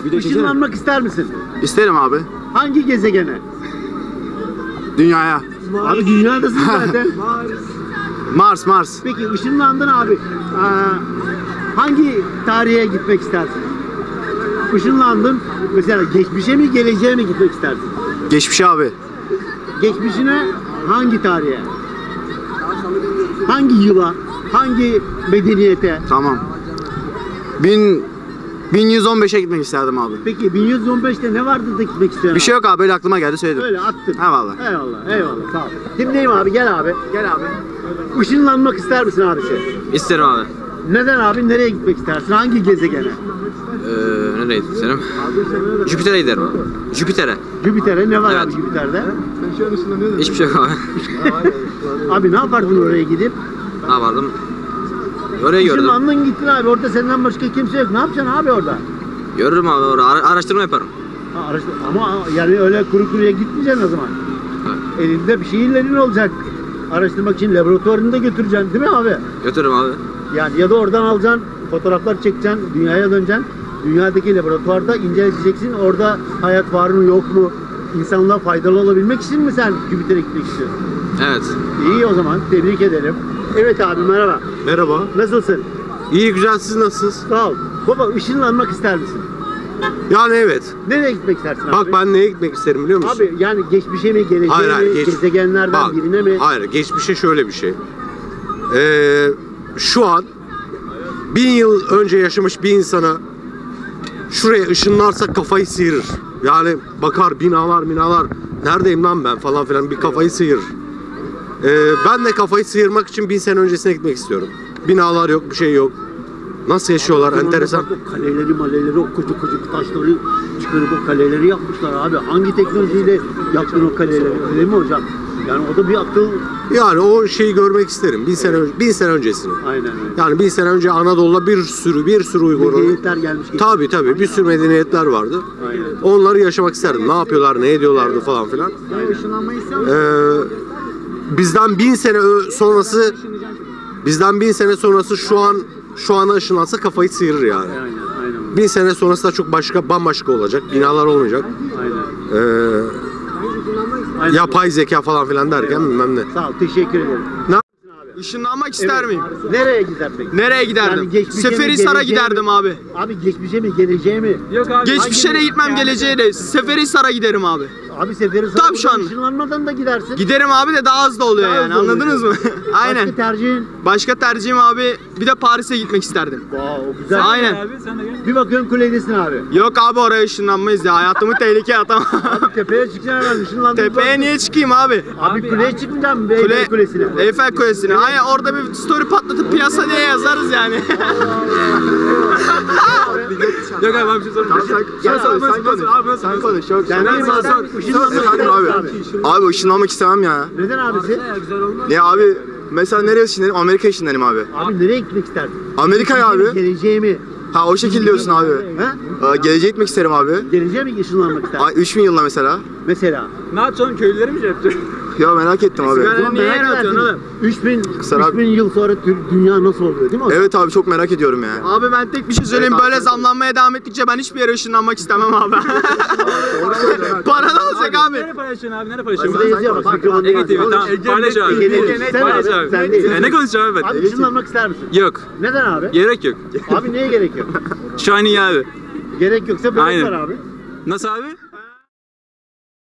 Işınlanmak ister misin? İsterim abi. Hangi gezegene? Dünyaya. Abi dünyadasın zaten. Mars. Peki ışınlandın abi. Hangi tarihe gitmek istersin? Işınlandın. Mesela geçmişe mi geleceğe mi gitmek istersin? Geçmişe abi. Geçmişine hangi tarihe? Hangi yıla? Hangi medeniyete? Tamam. 1115'e gitmek isterdim abi. Peki 1115'te ne vardı da gitmek istiyorsun? Bir şey yok abi, öyle aklıma geldi söyledim. Öyle attın. Eyvallah. Eyvallah. Sağ ol. Kimdeyim abi? Gel abi. Gel abi. Işınlanmak ister misin abi sen? İsterim abi. Neden abi? Nereye gitmek istersin? Hangi gezegene? Nereye isterim? Jüpiter'e giderim abi. Jüpiter'e. Jüpiter'e ne var Evet. abi Jüpiter'de? Hiçbir şey yok abi. Abi ne yapardın oraya gidip? Ne yapardım? Orayı gördüm. Işınlandın gittin abi. Orada senden başka kimse yok. Ne yapacaksın abi orada? Görürüm abi orada. Araştırma yaparım. Ama yani öyle kuru kuruya gitmeyeceksin o zaman. Elinde bir şeylerin olacak. Araştırmak için laboratuvarını da götüreceksin değil mi abi? Götürürüm abi. Yani ya da oradan alacaksın, fotoğraflar çekeceksin, dünyaya döneceksin. Dünyadaki laboratuvarda inceleyeceksin. Orada hayat var mı yok mu? İnsanlığa faydalı olabilmek için mi sen Jüpiter'e gitmek istiyorsun? Evet. İyi o zaman. Tebrik ederim. Evet abi merhaba. Merhaba. Nasılsın? İyi, güzel, siz nasılsınız? Sağ ol. Baba ışınlanmak ister misin? Yani evet. Nereye gitmek istersin abi? Bak ben neye gitmek isterim biliyor musun? Abi yani geçmişe mi, geleceğe mi, gezegenlerden Bak, birine mi? Hayır, geçmişe şöyle bir şey. Şu an 1000 yıl önce yaşamış bir insana şuraya ışınlarsa kafayı sıyırır. Yani bakar binalar neredeyim lan ben falan filan, bir kafayı sıyırır. Ben de kafayı sıyırmak için 1000 sene öncesine gitmek istiyorum. Binalar yok, bir şey yok. Nasıl yaşıyorlar, enteresan. O kaleleri, o koca taşları çıkarıp o kaleleri yapmışlar abi. Hangi teknolojiyle yaptın o kaleleri? Öyle mi hocam? Yani o da bir akıl. Yani o şeyi görmek isterim. 1000 sene öncesini. Aynen öyle. Yani 1000 sene önce Anadolu'da bir sürü Uygur. Medeniyetler gelmiş. Tabii bir sürü medeniyetler vardı. Aynen. Onları yaşamak isterdim. Ne yapıyorlar, ne ediyorlardı falan filan. Bizden 1000 sene sonrası şu ana ışınlansa kafayı sıyırır yani. Aynen. 1000 sene sonrası da çok bambaşka olacak. Binalar olmayacak. Aynen. Yapay zeka falan filan derken bilmem ne. Sağ ol, teşekkür ederim. Ne? Işınlanmak ister miyim? Nereye gider peki? Nereye giderdim? Yani geçmişe mi, Seferihisar'a geleceğe giderdim mi? abi. Abi geçmişe mi, geleceğe mi? Yok abi. Geçmişe de gitmem, geleceğe de. Seferihisar'a giderim abi. Abi Seferihisar'a Tabii şu an. ışınlanmadan da gidersin. Giderim abi de daha hızlı oluyor Daha yani. hızlı Anladınız mı? oluyor. Aynen. Başka tercihin? Başka tercihim abi bir de Paris'e gitmek isterdim. O güzel. Aynen. Bir bakıyorsun kuledesin abi. Yok abi oraya ışınlanmayız ya. Hayatımı tehlikeye atamam. Abi tepeye çıkacaksın hemen ışınlandın. Tepeye niye çıkayım abi? Abi kuleye çıkmayacaksın mı? Eyfel Kulesi'ne. Eyfel Kulesi'ne. Aynen orada bir story patlatıp piyasa diye yazarız yani. Yok abi bir şey sorayım. Sen konuş. Sen değil mi adam? Işınlanmak Efendim abi. istersin abi. Abi ışınlanmak istemem ya. Neden abisi? Ne abi? Mesela nereye ışınlanayım? Amerika'ya ışınlanayım abi. Abi nereye gitmek isterdin? Amerika'ya Geçmişe mi, abi. geleceğe mi? Ha o şekilde diyorsun abi. Ha? Geleceğe gitmek isterim abi. Geleceğe mi ışınlanmak isterdin? 3000 yılına mesela. Mesela. Ne yapacaksın köylüleri mi yapacak? Ya merak ettim abi. Sigara- Ulan Niye merak yaratıyorsun edersin. oğlum? 3000 yıl sonra dünya nasıl oluyor değil mi? Evet abi çok merak ediyorum ya. Abi ben tek bir şey söyleyeyim. Evet abi, Böyle sen zamlanmaya devam ettikçe ben hiçbir yere ışınlanmak istemem abi. Para da olacak abi. Nereye paylaşıyorsun abi? Nereye paylaşıyorsun? Burada yazıyor bak. Mikrofonu Ege TV tamam. Paylaş abi. Paylaş abi. Sen değil. Ne konuşacağım evet. Abi ışınlanmak ister misin? Yok. Neden abi? Gerek yok. Abi neye gerek yok? Şu an iyi abi. Gerek yoksa böyle Aynen. var abi. Nasıl abi?